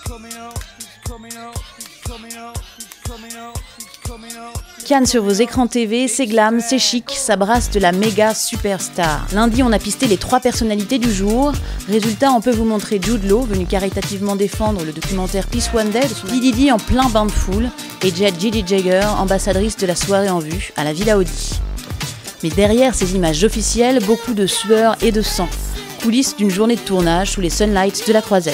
Cannes sur vos écrans TV, c'est glam, c'est chic, ça brasse de la méga superstar. Lundi, on a pisté les 3 personnalités du jour. Résultat, on peut vous montrer Jude Law, venu caritativement défendre le documentaire Peace One Day, P. Diddy en plein bain de foule, et Gigi Jagger, ambassadrice de la soirée en vue, à la Villa Audi. Mais derrière ces images officielles, beaucoup de sueur et de sang. Coulisses d'une journée de tournage sous les sunlights de la Croisette.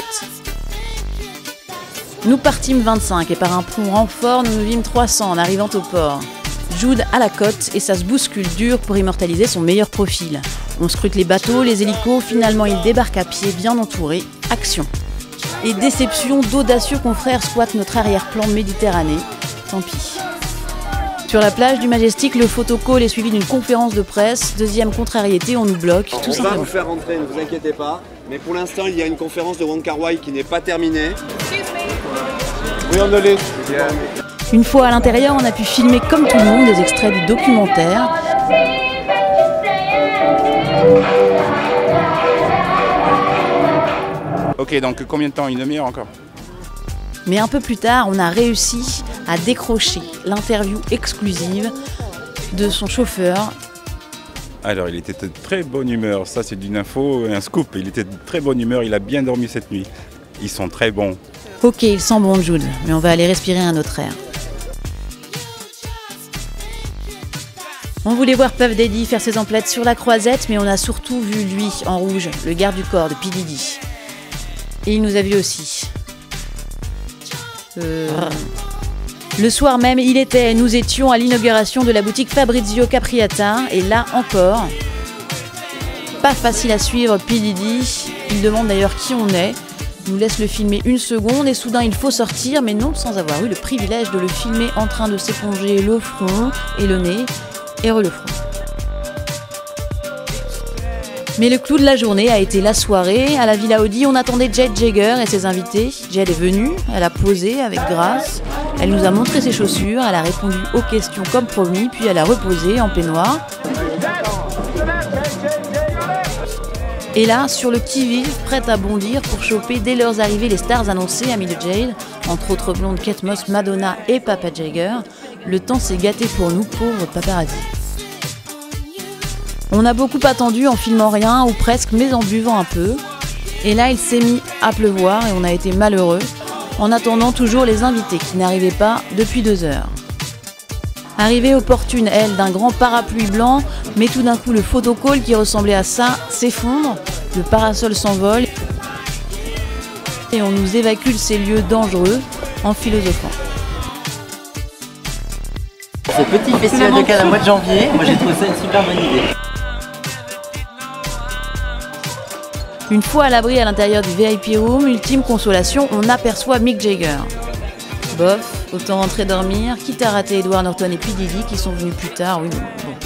Nous partîmes 25 et par un prompt renfort, nous vîmes 300 en arrivant au port. Jude à la côte et ça se bouscule dur pour immortaliser son meilleur profil. On scrute les bateaux, les hélicos, finalement il débarque à pied bien entouré. Action. Et déception d'audacieux confrères squattent notre arrière-plan Méditerranée. Tant pis. Sur la plage du Majestic, le photocall est suivi d'une conférence de presse. Deuxième contrariété, on nous bloque, tout simplement. On va vous faire rentrer, ne vous inquiétez pas. Mais pour l'instant, il y a une conférence de Wong Kar-wai qui n'est pas terminée. Oui, on est. Une fois à l'intérieur, on a pu filmer comme tout le monde des extraits du documentaire. Ok, donc combien de temps? Une demi-heure encore? Mais un peu plus tard, on a réussi à décrocher l'interview exclusive de son chauffeur. Alors, il était de très bonne humeur. Ça, c'est d'une info, un scoop. Il était de très bonne humeur. Il a bien dormi cette nuit. Ils sont très bons. Ok, il sent bon, Jude, mais on va aller respirer un autre air. On voulait voir Puff Daddy faire ses emplettes sur la Croisette, mais on a surtout vu lui, en rouge, le garde du corps de P. Diddy. Et il nous a vus aussi. Le soir même, nous étions à l'inauguration de la boutique Fabrizio Capriata, et là encore, pas facile à suivre P. Diddy. Il demande d'ailleurs qui on est, nous laisse le filmer une seconde, et soudain il faut sortir, mais non sans avoir eu le privilège de le filmer en train de s'éponger le front et le nez, et le front. Mais le clou de la journée a été la soirée. À la Villa Audi, on attendait Jade Jagger et ses invités. Jade est venue, elle a posé avec grâce. Elle nous a montré ses chaussures, elle a répondu aux questions comme promis, puis elle a reposé en peignoir. Et là, sur le qui-vive, prête à bondir pour choper dès leurs arrivées les stars annoncées, amies de Jade, entre autres blondes Kate Moss, Madonna et Papa Jagger. Le temps s'est gâté pour nous, pauvres paparazzi. On a beaucoup attendu en filmant rien, ou presque, mais en buvant un peu. Et là, il s'est mis à pleuvoir et on a été malheureux, en attendant toujours les invités qui n'arrivaient pas depuis 2 heures. Arrivée opportune, elle, d'un grand parapluie blanc, mais tout d'un coup, le photocall qui ressemblait à ça s'effondre, le parasol s'envole et on nous évacue de ces lieux dangereux en philosophant. Ce petit festival de Cannes au mois de janvier, moi j'ai trouvé ça une super bonne idée. Une fois à l'abri à l'intérieur du VIP Room, ultime consolation, on aperçoit Mick Jagger. Bof, autant rentrer dormir, quitte à rater Edward Norton et P. Diddy qui sont venus plus tard, oui, bon.